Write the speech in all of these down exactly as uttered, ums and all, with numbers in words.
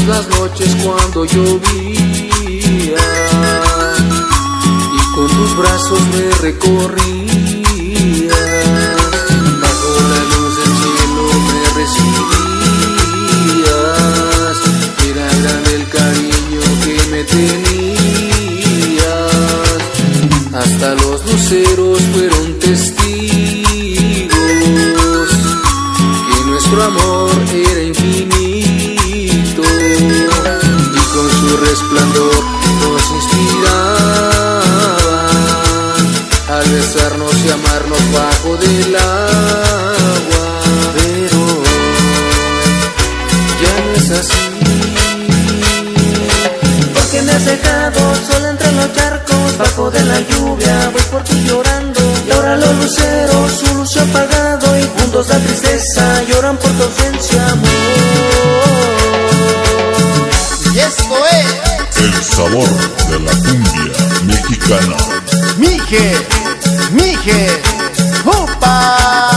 las noches cuando llovía y con tus brazos me recorrías, bajo la luz del cielo me recibías. Era grande el cariño que me tenías, hasta los luceros fueron testigos que nuestro amor era infinito, y con su resplandor nos inspiraban al besarnos y amarnos bajo del agua. Pero ya no es así, porque me has dejado sola entre los charcos, bajo de la lluvia voy por ti llorando, y ahora los luceros su luz se ha apagado, y juntos la tristeza lloran por tu ausencia, amor. Y esto es el sabor de la cumbia mexicana. Mije, Mije, ¡upa!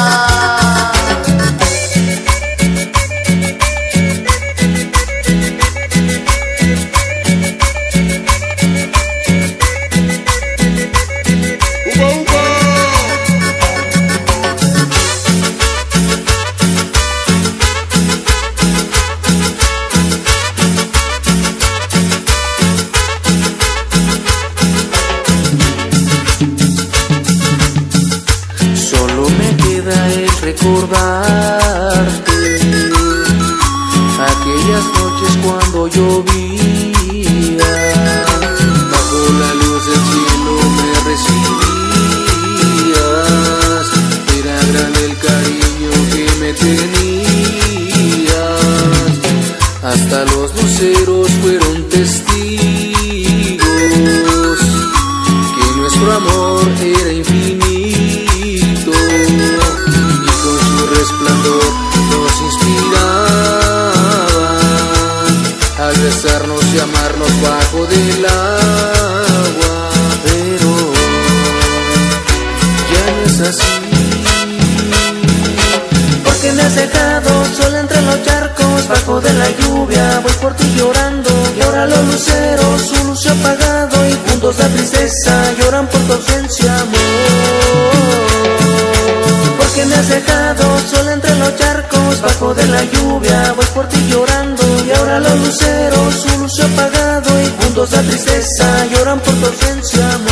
solo me queda el recordarte aquellas noches cuando llovía, bajo la luz del cielo me recibías. Era grande el cariño que me tenías, hasta los luceros fueron testigos que nuestro amor era infinito, y con su resplandor nos inspiraban al besarnos y amarnos bajo del agua. Pero ya no es así, porque me has dejado sola entre los charcos, bajo de la lluvia voy por ti llorando, y ahora los luceros su luz se ha apagado, y juntos la tristeza lloran por tu ausencia, amor. Porque me has dejado sola entre los charcos, bajo de la lluvia voy por ti llorando, y ahora los luceros su luz se ha apagado, y juntos la tristeza lloran por tu ausencia, amor.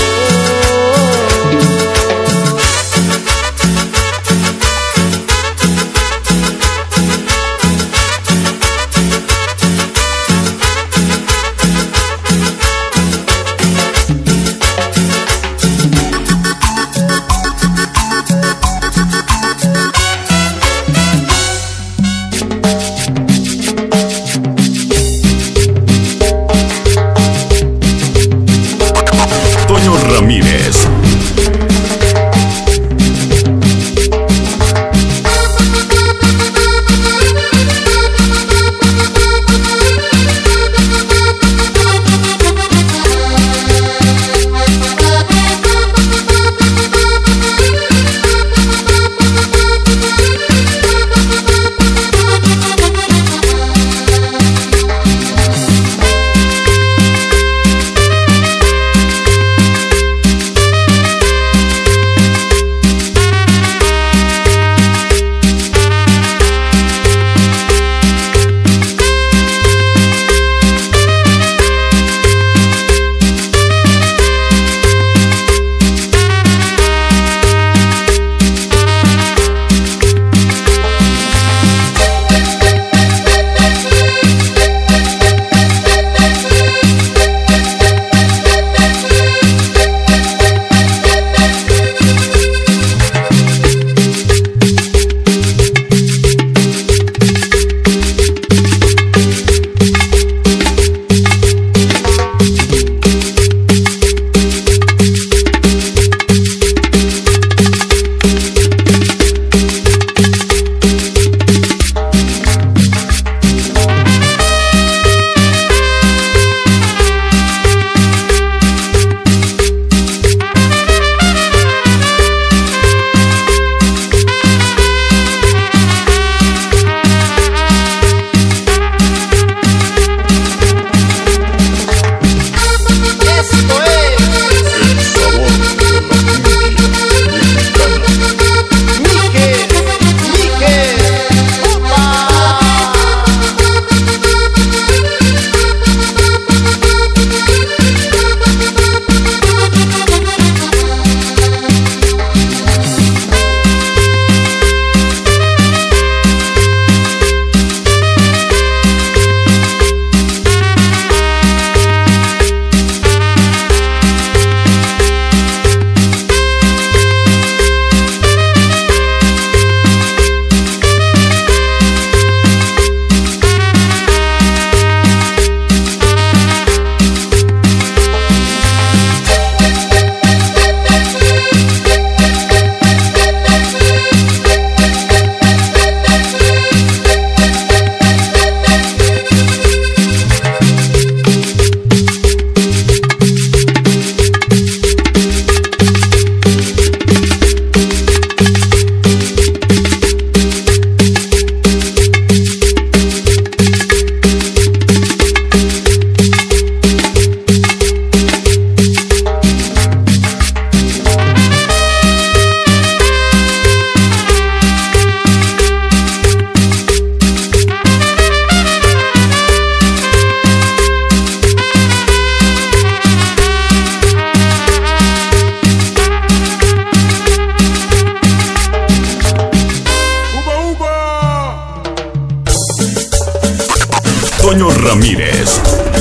Toño Ramírez.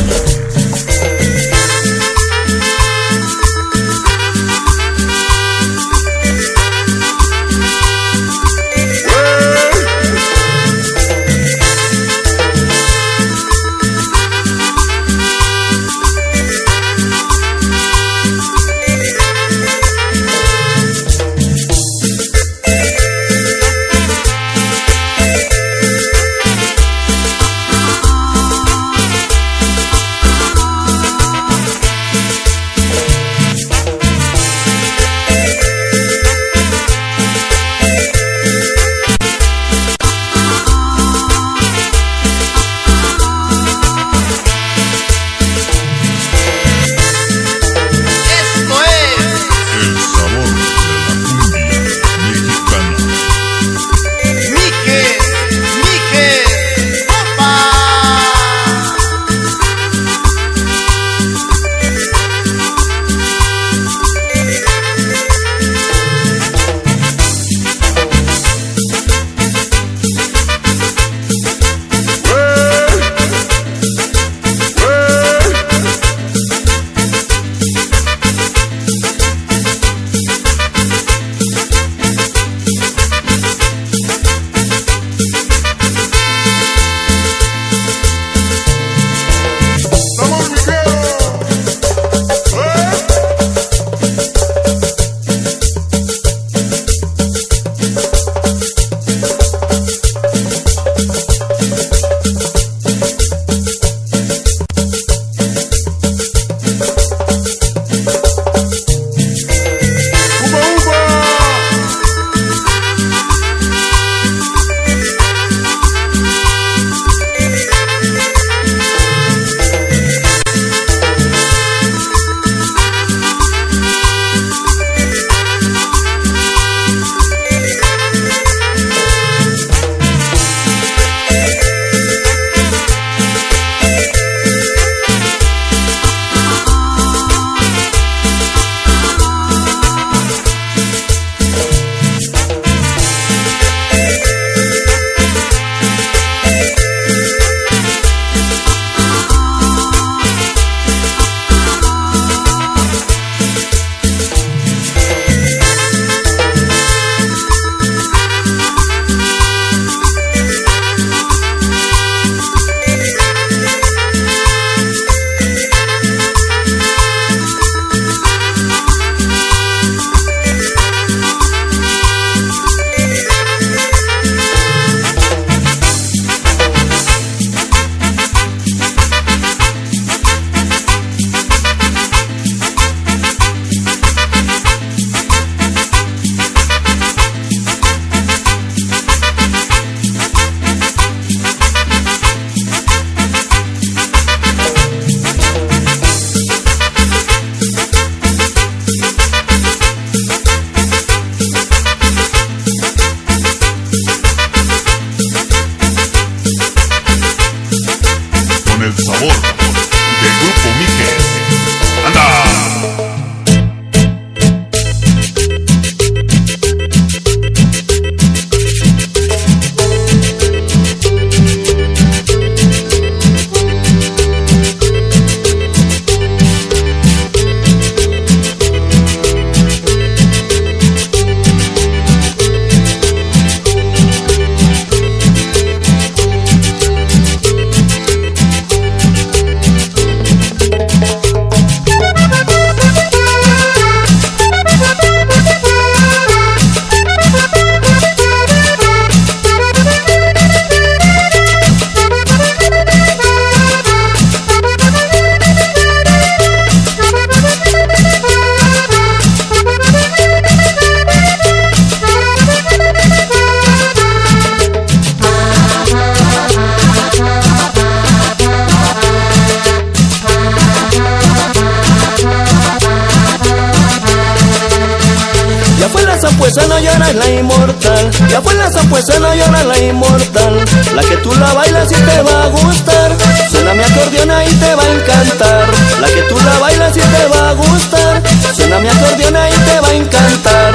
zampuesa no llora la inmortal, ya fue la zampuesa no llora la inmortal. La que tú la bailas y te va a gustar, suena mi acordeón y te va a encantar. La que tú la bailas y te va a gustar, suena mi acordeón y te va a encantar.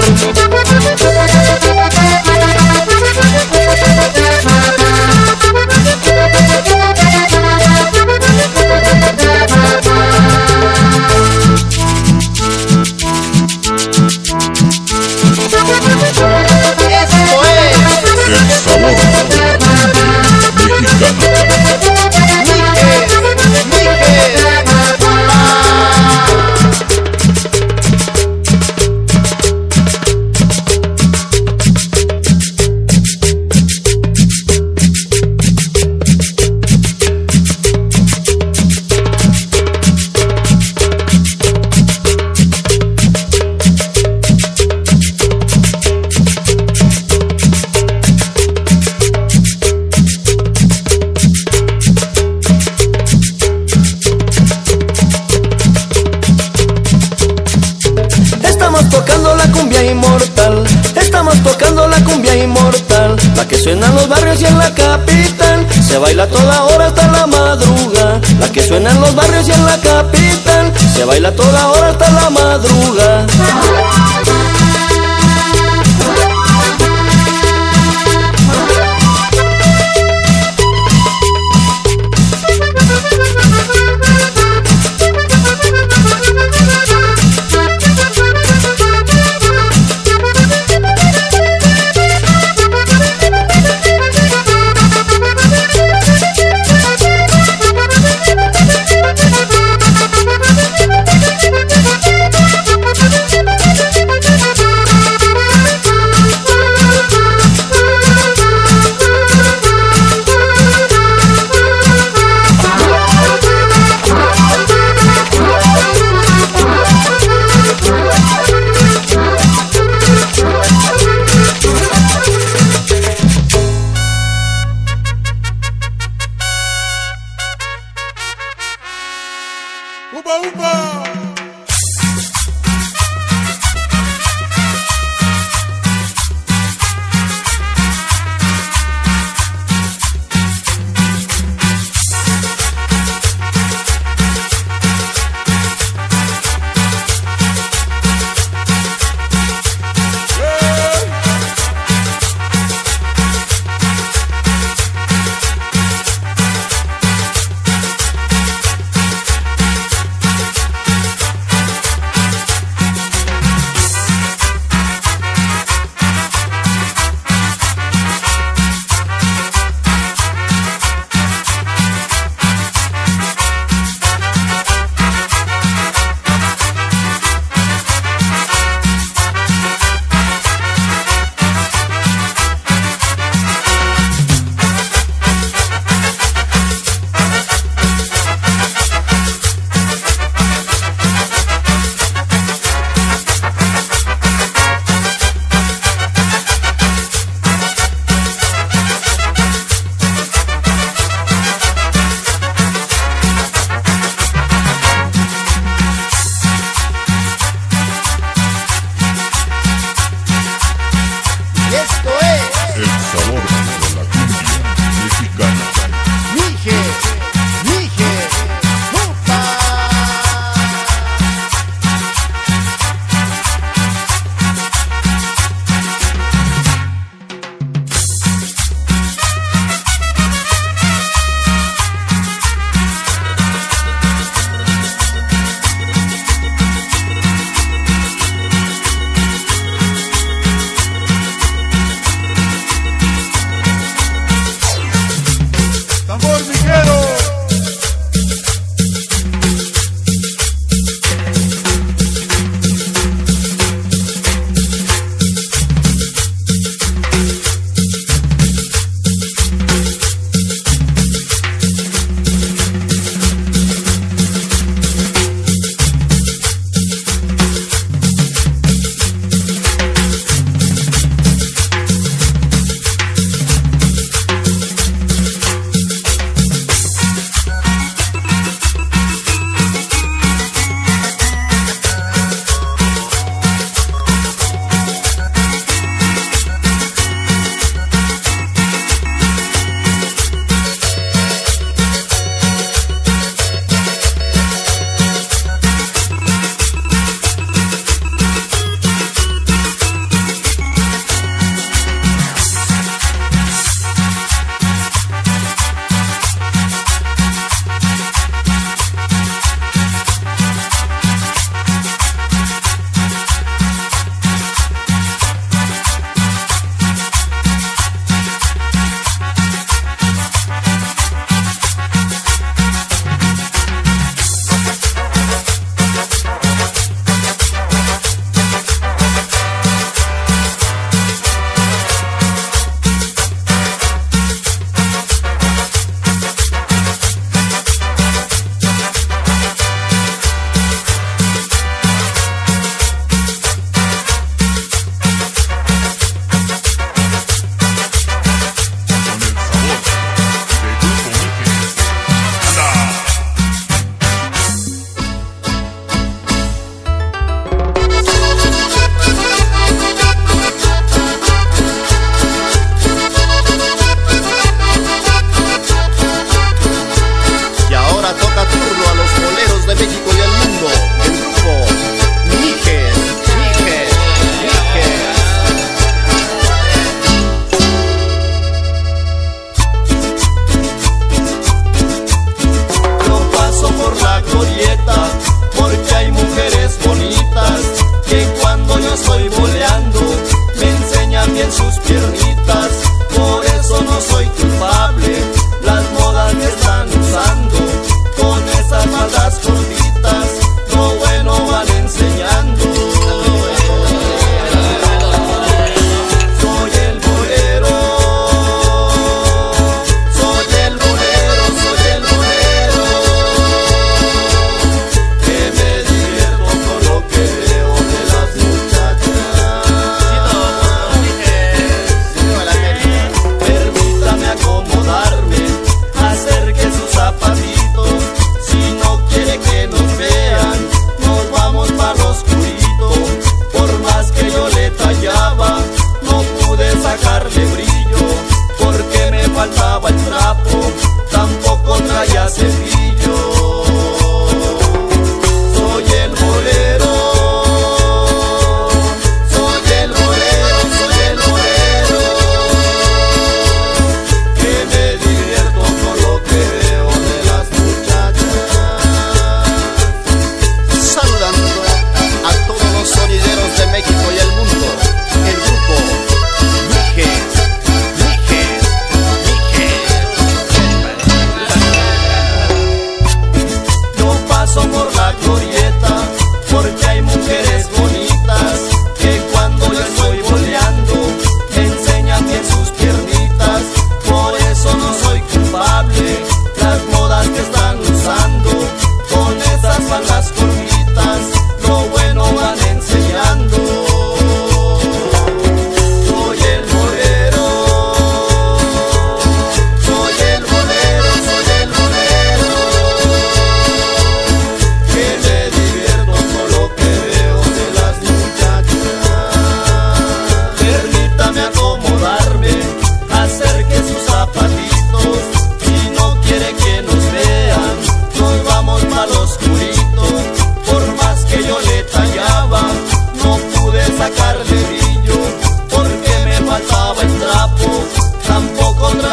la que suena en los barrios y en la capital, se baila toda hora hasta la madruga. La que suena en los barrios y en la capital, se baila toda hora hasta la madruga.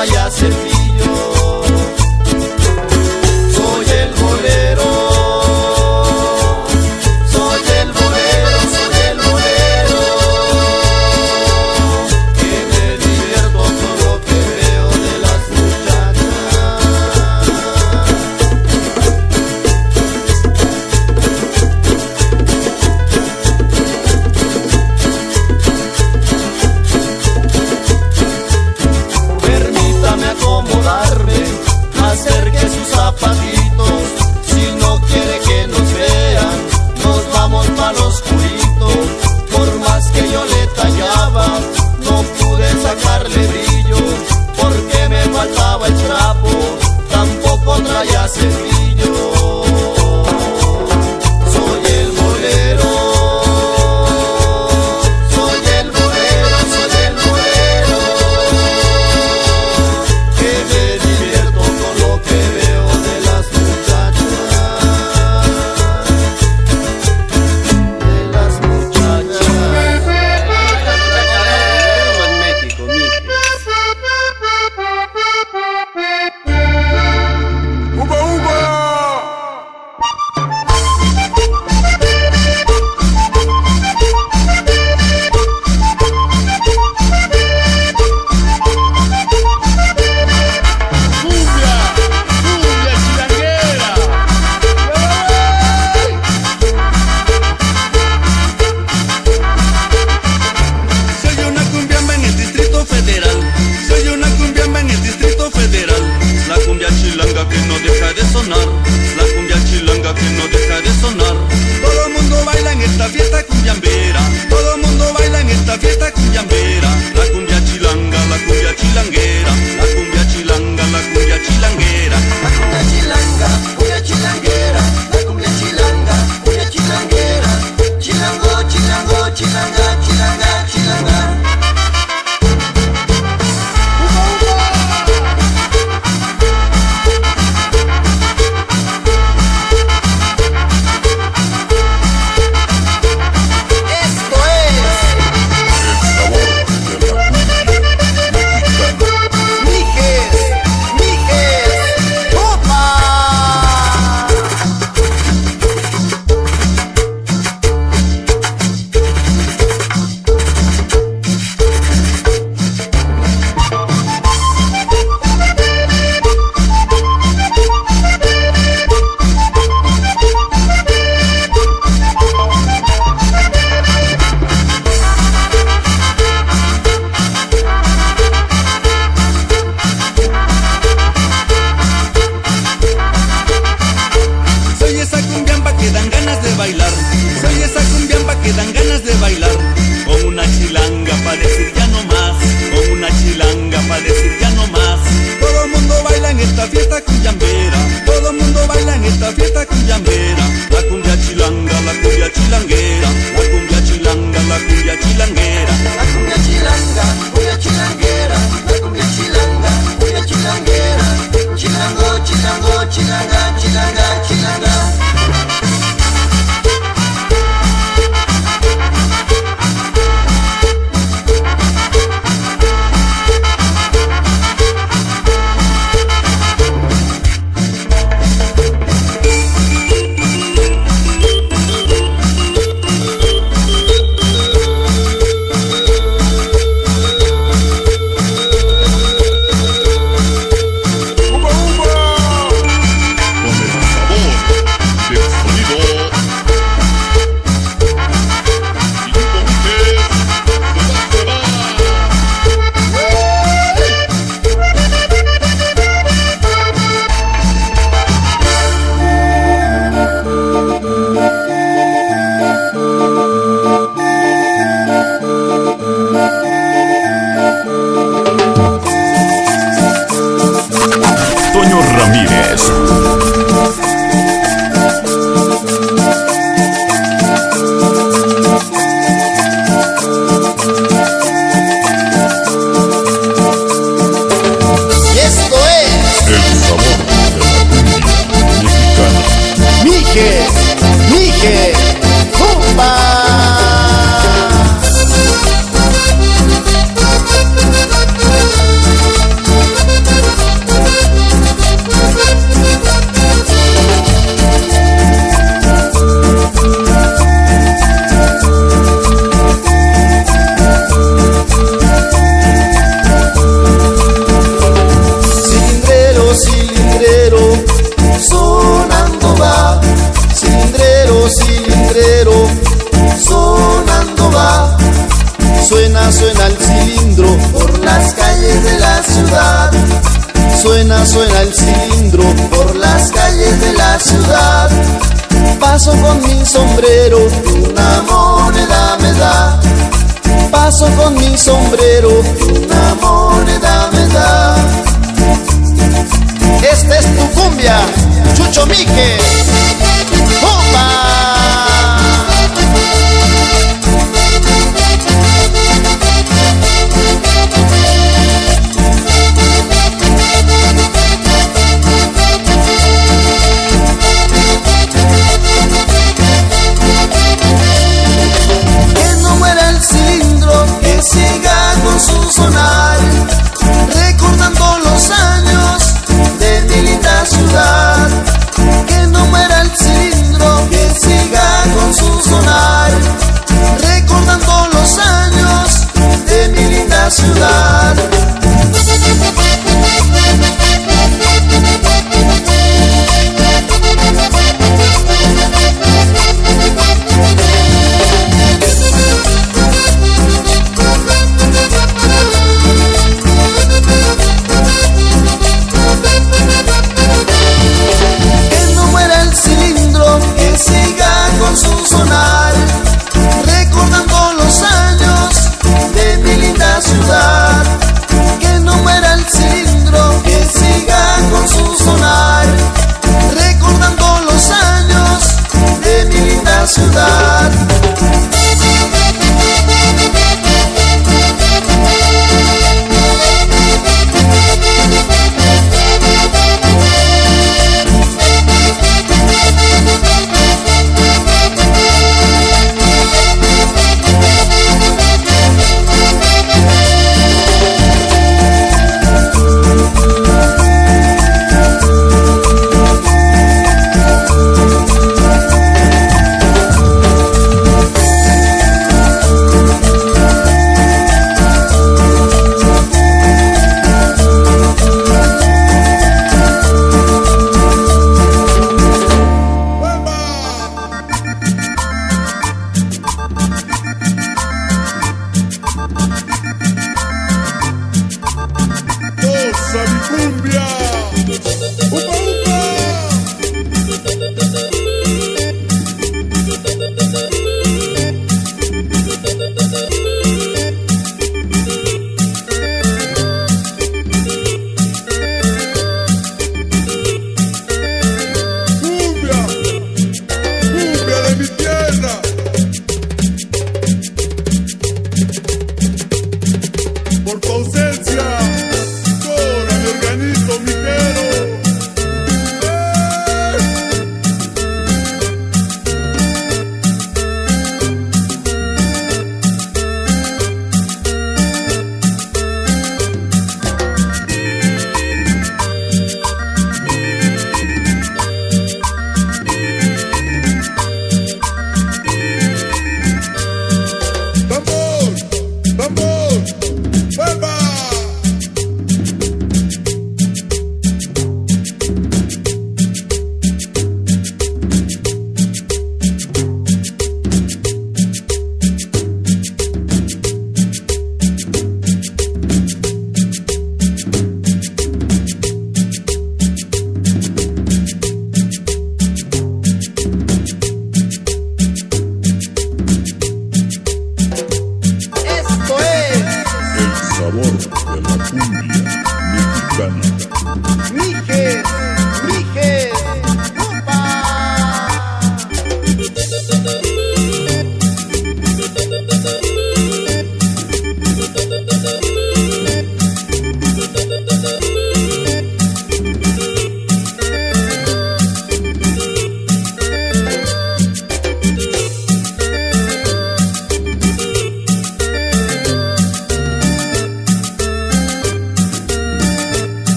traía cepillo. Soy el bolero, soy el bolero, soy el bolero, que me divierto con lo que veo de las Permítame acomodarme, hacer que sus zapatitos, si no quiere que nos vean, nos vamos pa' lo oscurito. Por más que yo le tallaba, no pude sacarle brillo, porque me faltaba el trapo, tampoco traía cepillo. Soy el bolero, soy el bolero, soy el bolero, que me divierto con lo que veo de las muchachas, de las muchachas. En México, Mijes. ¡Uba, uba! Cumbia, cumbia chilanguera. Soy una cumbiamba en el Distrito Federal. Soy una cumbiamba en el Distrito Federal. La cumbia chilanga que no deja de sonar. La cumbia chilanga que no deja de sonar. Todo el mundo baila en esta fiesta cumbiambera. Todo el mundo baila en esta fiesta cumbiambera. La cumbia chilanga, la cumbia chilanguera. La cumbia chilanga, la cumbia chilanguera. La cumbia chilanga, cumbia chilanguera, la cumbia chilanga, cumbia chilanguera, chilango, chilango, chilanga, chilanga, chilanga. Esto es El sabor de la cumbia mexicana. Mijes, Mijes, Opa. Soy esa cumbiamba que dan ganas de bailar. Soy esa cumbiamba que dan ganas de bailar. Con una chilanga pa' decir ya no más. Con una chilanga pa' decir ya no más. Todo el mundo baila en esta fiesta cumbiambera. Todo el mundo baila en esta fiesta cumbiambera. La cumbia chilanga, la cumbia chilanguera. La cumbia chilanga, la cumbia chilanguera. La cumbia chilanga, cumbia chilanguera, la cumbia chilanga, cumbia chilanguera, chilango, chilango, chilanga, chilanga, chilanga. Suena, suena el cilindro por las calles de la ciudad. Paso con mi sombrero, una moneda me da. Paso con mi sombrero, una moneda me da. Esta es tu cumbia, Chucho Mique. ¡Opa! Siga con su sonar, recordando los años de mi linda ciudad. Que no muera el cilindro, que siga con su sonar, recordando los años de mi linda ciudad. Ciudad.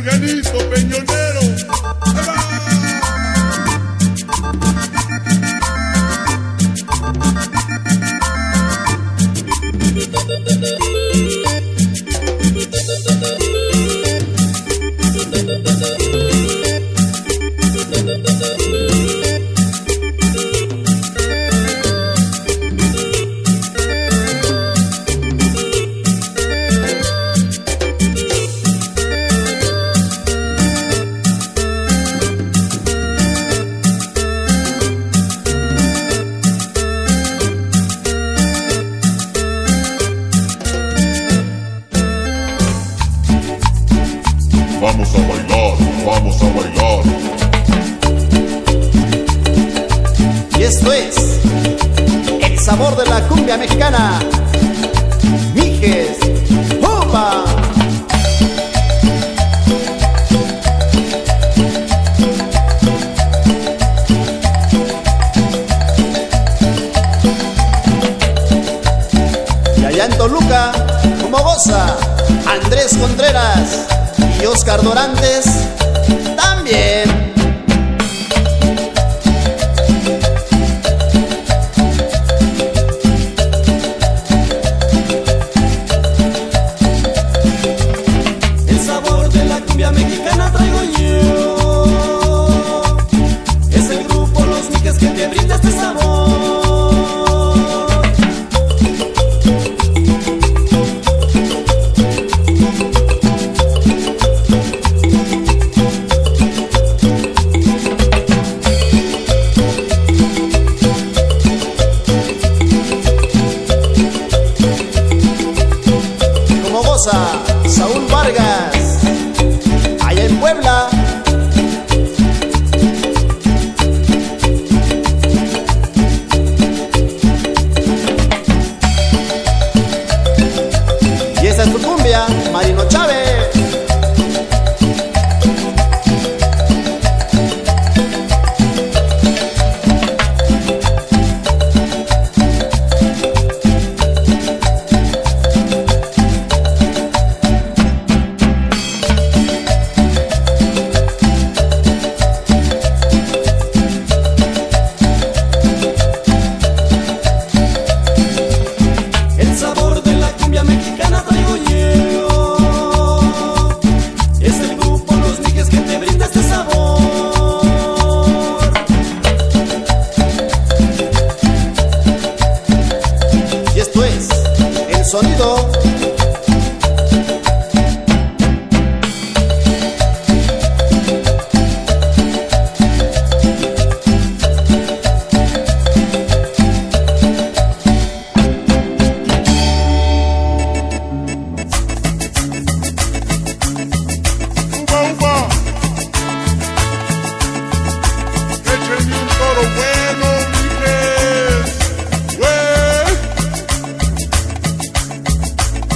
Marianito Peñonero. ¡Ahí va! Vamos a bailar, vamos a bailar. Y esto es el sabor de la cumbia mexicana. Mijes, ¡opa! Y allá en Toluca, como goza Andrés Contreras y Oscar Dorantes también. El sabor de la cumbia mexicana traigo yo. Es el grupo Los Mijes que te brinda este sabor. Saúl Vargas, allá en Puebla. Y esa es tu cumbia, Marino Chávez. Sonido. Uba, uba. Échenme un toro bueno, Mijes. ¡Güey!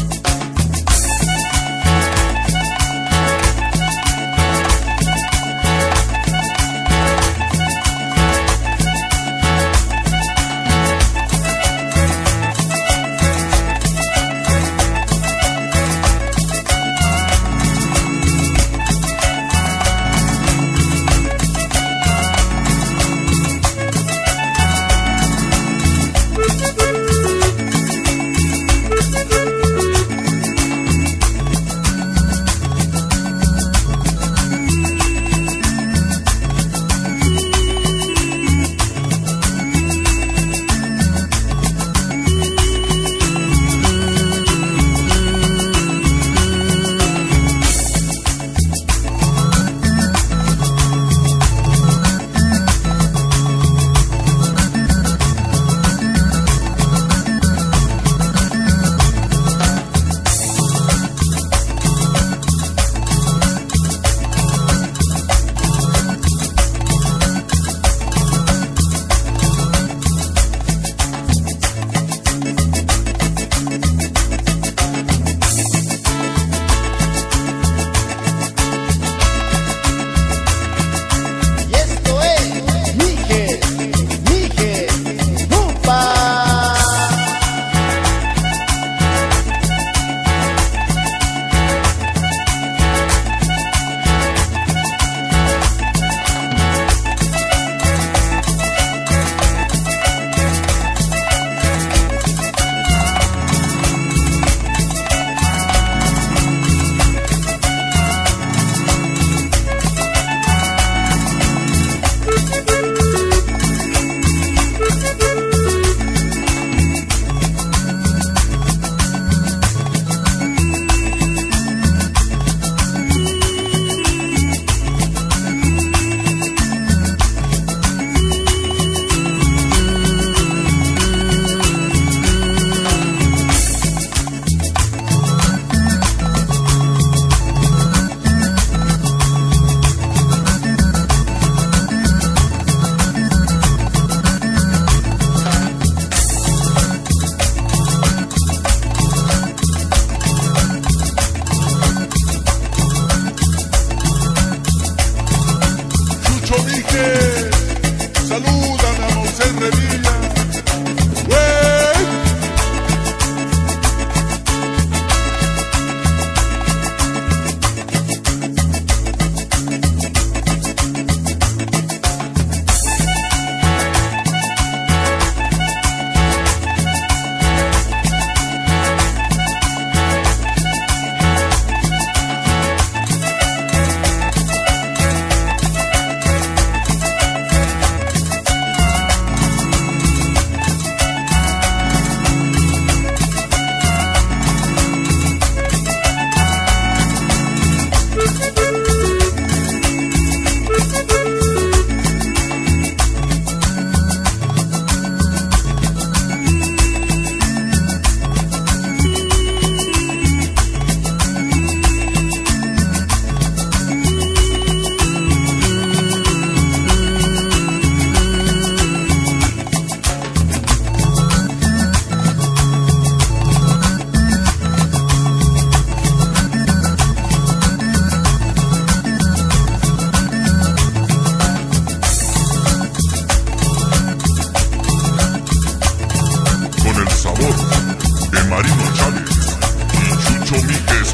Marino Chávez y Chucho Míquez.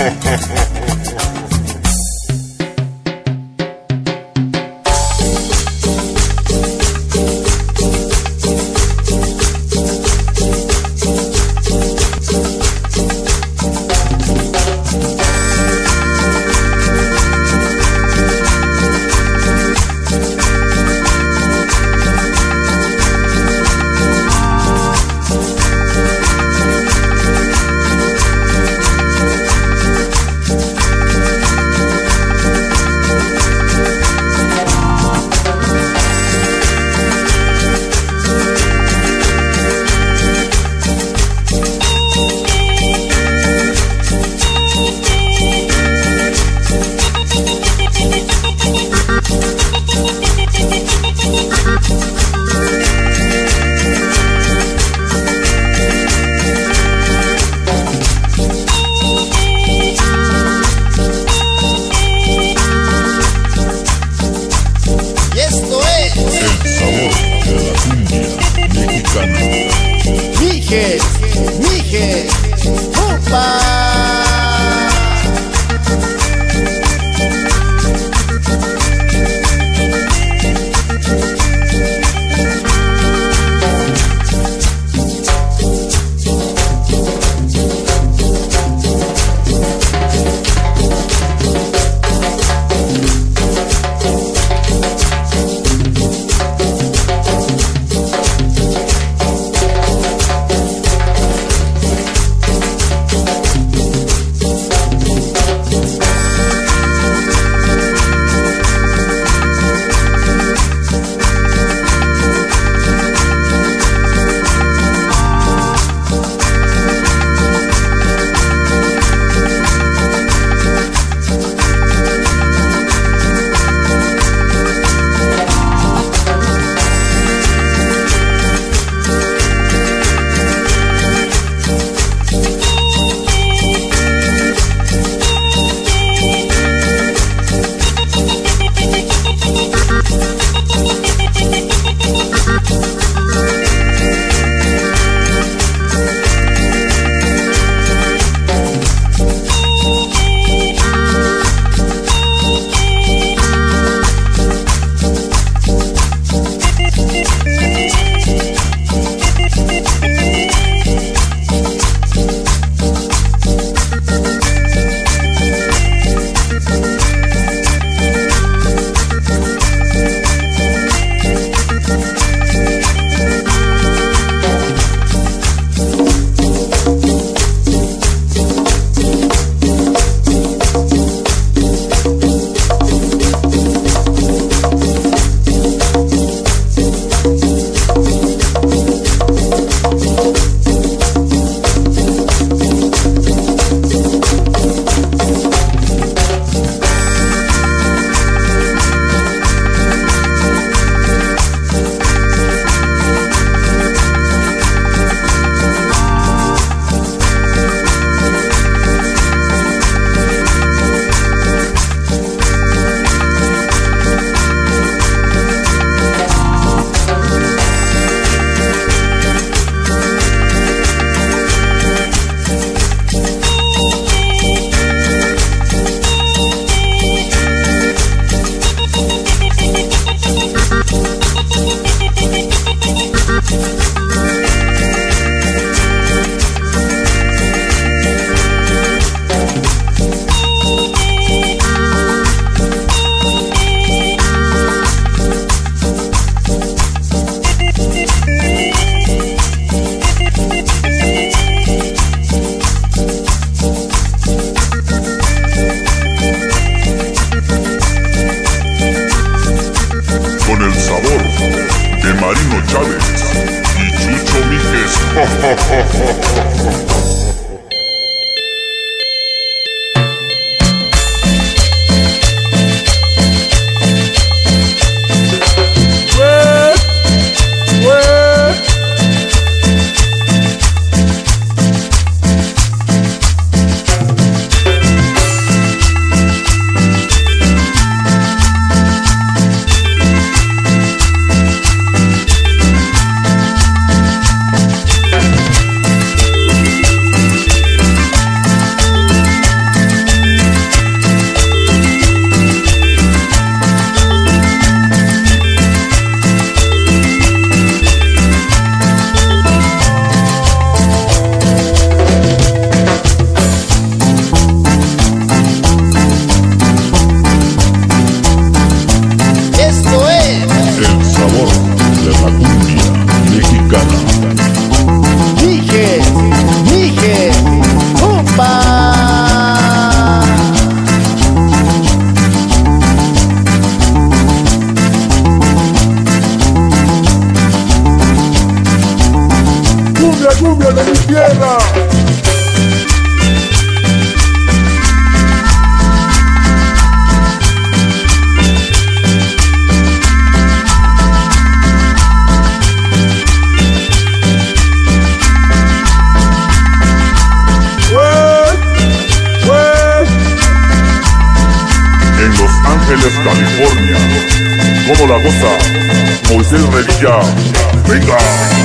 Míquez, Míquez, ¡upa! Marino Chávez y Chucho Míquez. cumbia de mi tierra. California, ¿cómo la goza? Moisés Revilla, venga.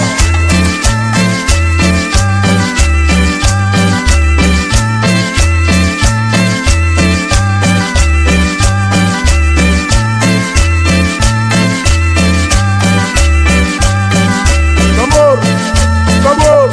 ¡Sabor! ¡Sabor!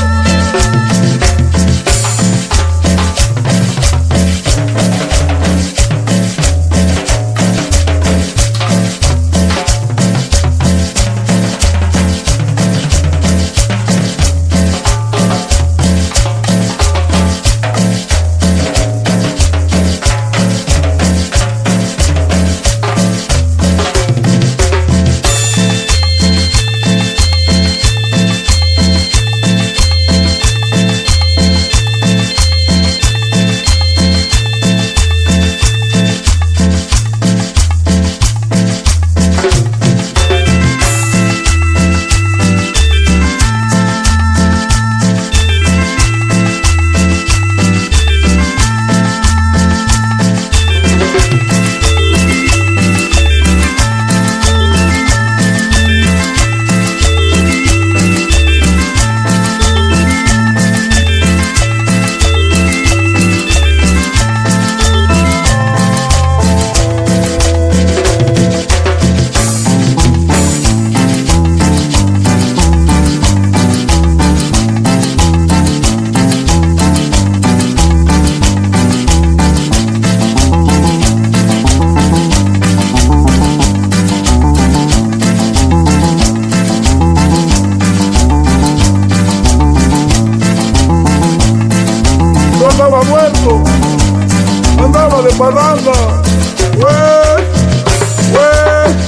Andaba muerto, andaba de parranda, güey, güey.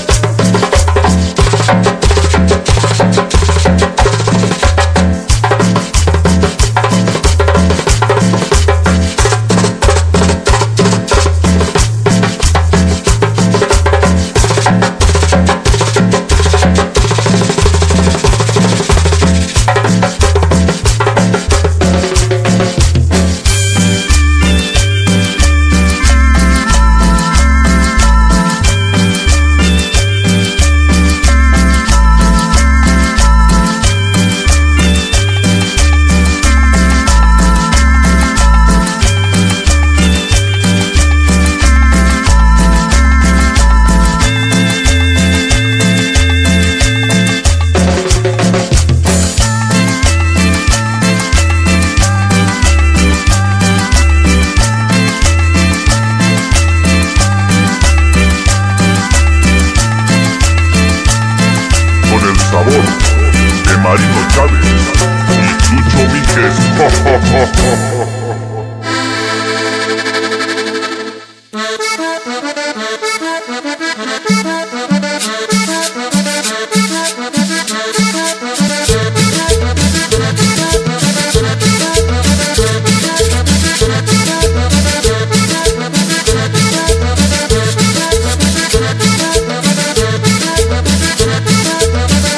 Sabor de Marino Chávez y Chucho Míquez.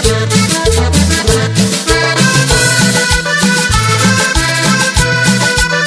We'll be right back.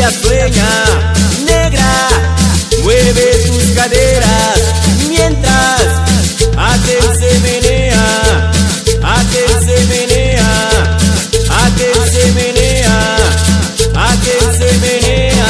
mientras sueña. Negra, mueve tus caderas mientras aquel se menea, aquel se menea, aquel se menea, aquel se menea.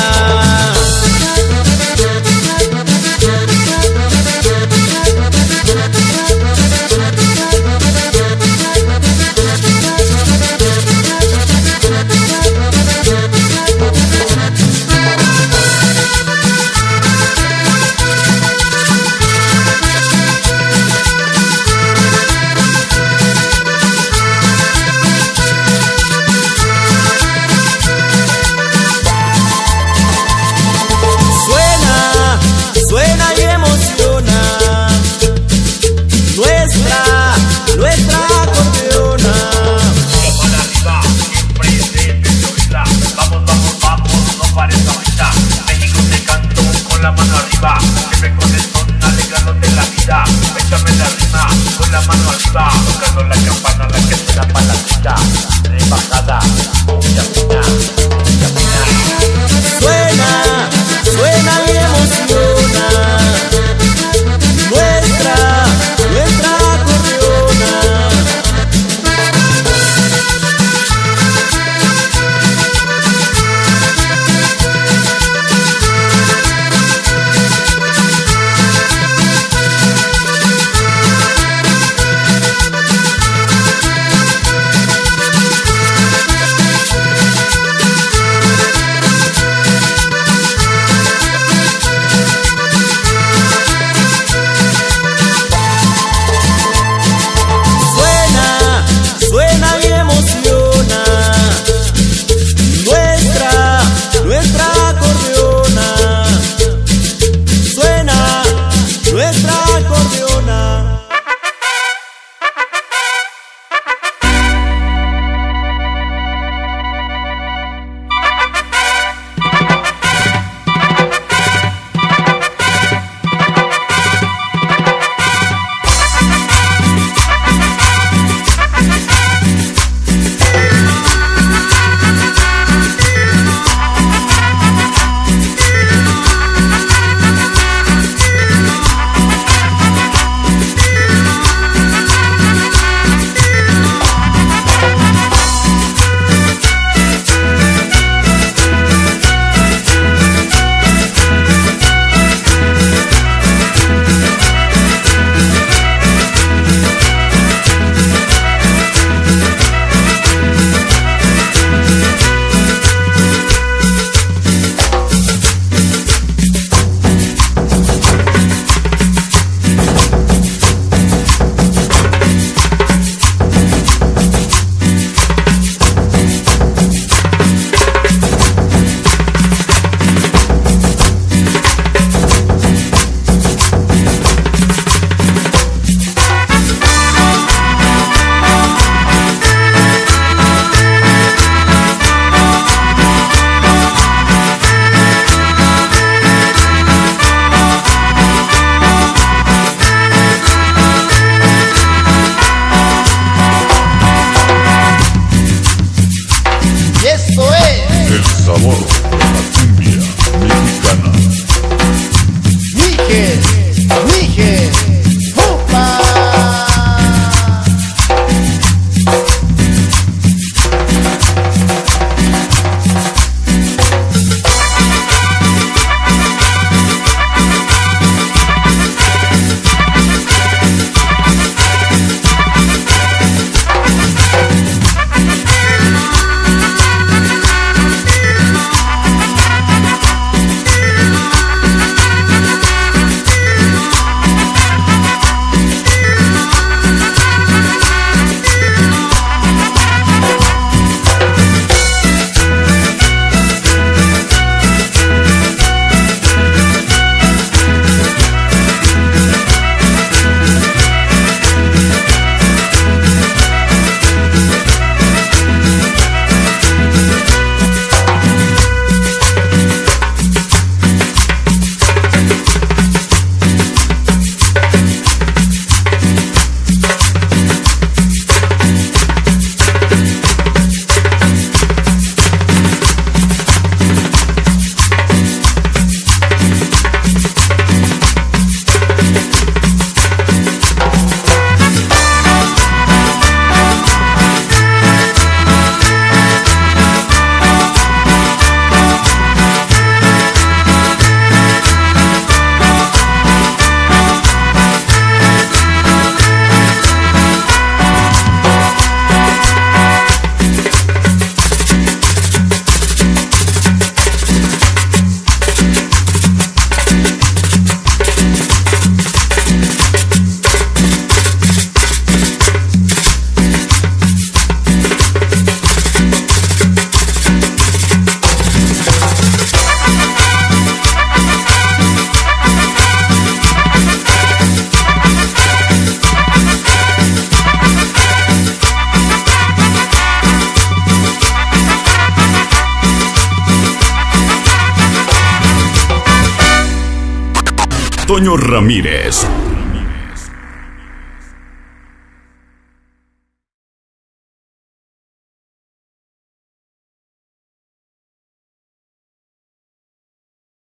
Toño Ramírez,